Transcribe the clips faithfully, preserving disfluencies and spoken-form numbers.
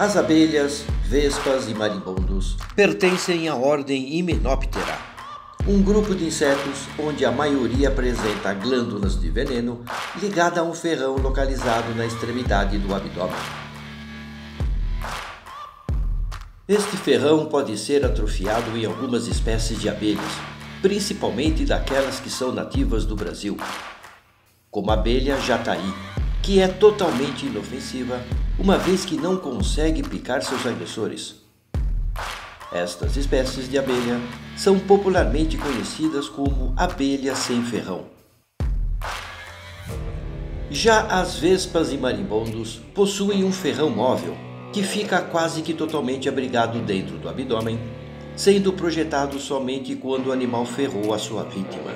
As abelhas, vespas e marimbondos pertencem à ordem Hymenoptera, um grupo de insetos onde a maioria apresenta glândulas de veneno ligada a um ferrão localizado na extremidade do abdômen. Este ferrão pode ser atrofiado em algumas espécies de abelhas, principalmente daquelas que são nativas do Brasil, como a abelha jataí, que é totalmente inofensiva, uma vez que não consegue picar seus agressores. Estas espécies de abelha são popularmente conhecidas como abelha sem ferrão. Já as vespas e marimbondos possuem um ferrão móvel, que fica quase que totalmente abrigado dentro do abdômen, sendo projetado somente quando o animal ferrou a sua vítima.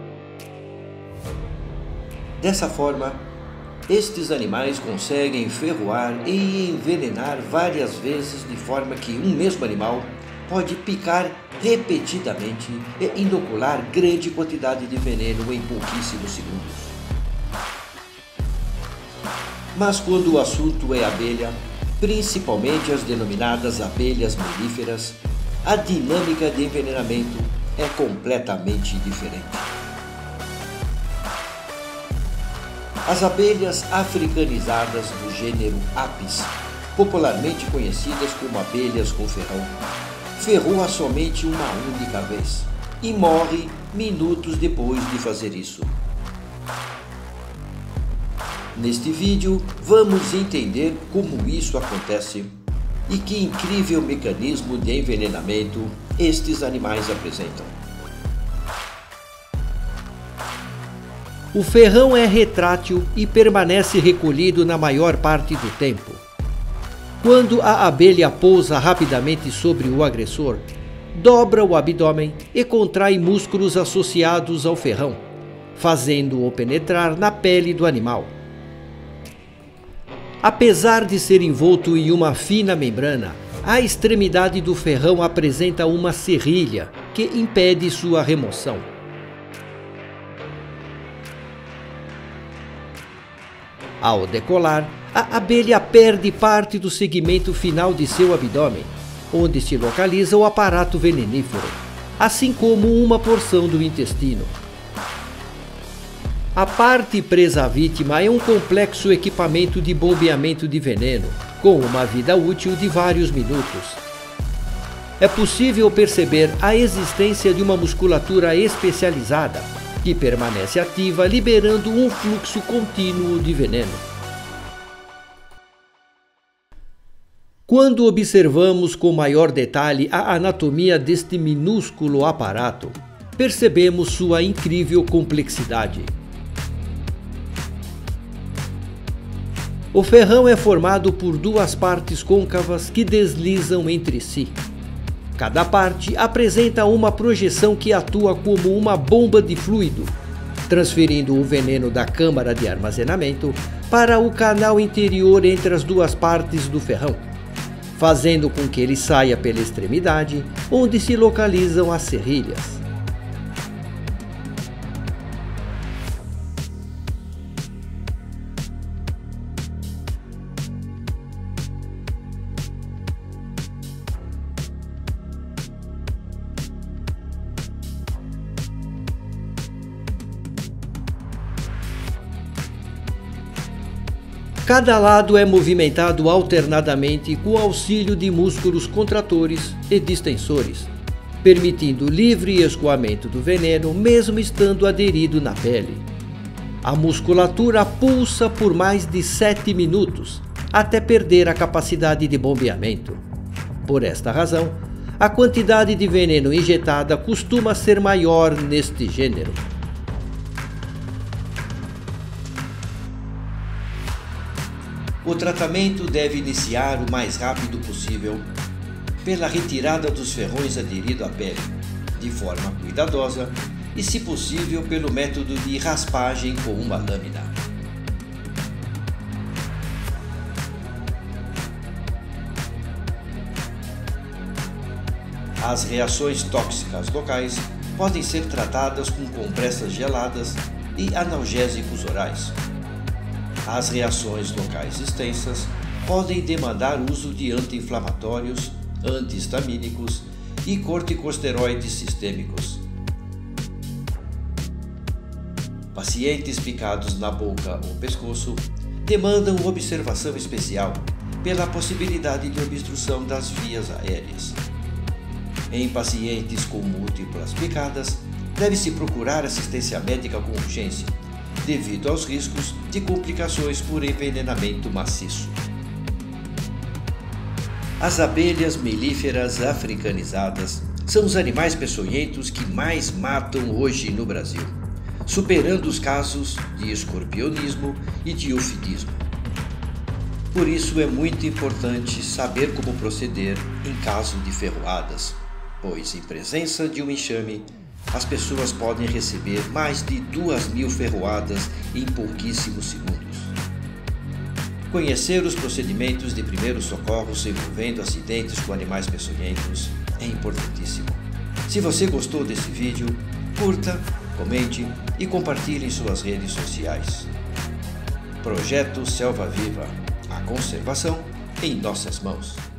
Dessa forma, estes animais conseguem ferroar e envenenar várias vezes, de forma que um mesmo animal pode picar repetidamente e inocular grande quantidade de veneno em pouquíssimos segundos. Mas quando o assunto é abelha, principalmente as denominadas abelhas melíferas, a dinâmica de envenenamento é completamente diferente. As abelhas africanizadas do gênero Apis, popularmente conhecidas como abelhas com ferrão, ferroa somente uma única vez e morre minutos depois de fazer isso. Neste vídeo, vamos entender como isso acontece e que incrível mecanismo de envenenamento estes animais apresentam. O ferrão é retrátil e permanece recolhido na maior parte do tempo. Quando a abelha pousa rapidamente sobre o agressor, dobra o abdômen e contrai músculos associados ao ferrão, fazendo-o penetrar na pele do animal. Apesar de ser envolto em uma fina membrana, a extremidade do ferrão apresenta uma serrilha que impede sua remoção. Ao decolar, a abelha perde parte do segmento final de seu abdômen, onde se localiza o aparato venenífero, assim como uma porção do intestino. A parte presa à vítima é um complexo equipamento de bombeamento de veneno, com uma vida útil de vários minutos. É possível perceber a existência de uma musculatura especializada, que permanece ativa, liberando um fluxo contínuo de veneno. Quando observamos com maior detalhe a anatomia deste minúsculo aparato, percebemos sua incrível complexidade. O ferrão é formado por duas partes côncavas que deslizam entre si. Cada parte apresenta uma projeção que atua como uma bomba de fluido, transferindo o veneno da câmara de armazenamento para o canal interior entre as duas partes do ferrão, fazendo com que ele saia pela extremidade, onde se localizam as serrilhas. Cada lado é movimentado alternadamente com o auxílio de músculos contratores e distensores, permitindo livre escoamento do veneno mesmo estando aderido na pele. A musculatura pulsa por mais de sete minutos, até perder a capacidade de bombeamento. Por esta razão, a quantidade de veneno injetada costuma ser maior neste gênero. O tratamento deve iniciar o mais rápido possível pela retirada dos ferrões aderidos à pele, de forma cuidadosa e, se possível, pelo método de raspagem com uma lâmina. As reações tóxicas locais podem ser tratadas com compressas geladas e analgésicos orais. As reações locais extensas podem demandar uso de anti-inflamatórios, antihistamínicos e corticosteroides sistêmicos. Pacientes picados na boca ou pescoço demandam observação especial pela possibilidade de obstrução das vias aéreas. Em pacientes com múltiplas picadas, deve-se procurar assistência médica com urgência, devido aos riscos de complicações por envenenamento maciço. As abelhas melíferas africanizadas são os animais peçonhentos que mais matam hoje no Brasil, superando os casos de escorpionismo e de ofidismo. Por isso é muito importante saber como proceder em caso de ferroadas, pois em presença de um enxame, as pessoas podem receber mais de duas mil ferroadas em pouquíssimos segundos. Conhecer os procedimentos de primeiros socorros envolvendo acidentes com animais peçonhentos é importantíssimo. Se você gostou desse vídeo, curta, comente e compartilhe em suas redes sociais. Projeto Selva Viva. A conservação em nossas mãos.